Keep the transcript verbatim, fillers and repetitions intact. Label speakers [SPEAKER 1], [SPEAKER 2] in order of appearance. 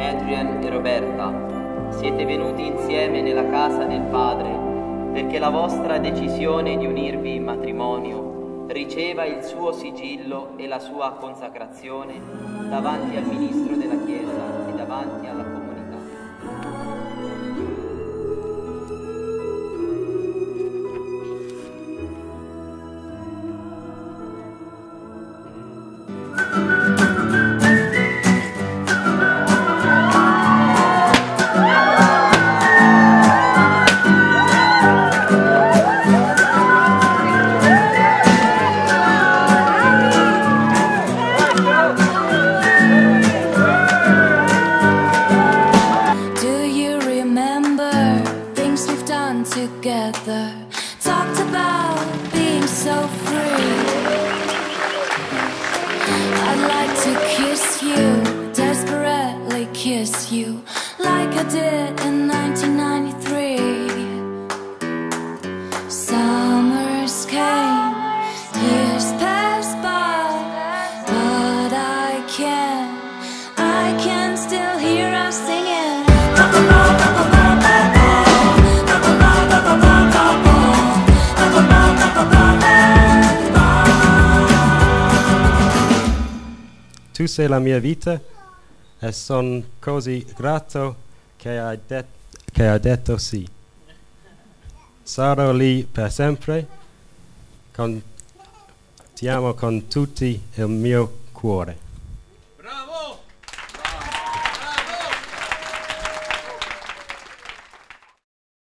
[SPEAKER 1] Adrian e Roberta, siete venuti insieme nella casa del Padre perché la vostra decisione di unirvi in matrimonio riceva il suo sigillo e la sua consacrazione davanti al ministro della Chiesa e davanti alla comunità.
[SPEAKER 2] Together, talked about being so free. I'd like to kiss you, desperately kiss you, like I did in nineteen ninety-three. Summers came, years passed by, but I can't, I can still hear us singing.
[SPEAKER 3] Tu sei la mia vita e son così grato che hai, det che hai detto sì. Sarò lì per sempre, con, ti amo con tutto il mio cuore.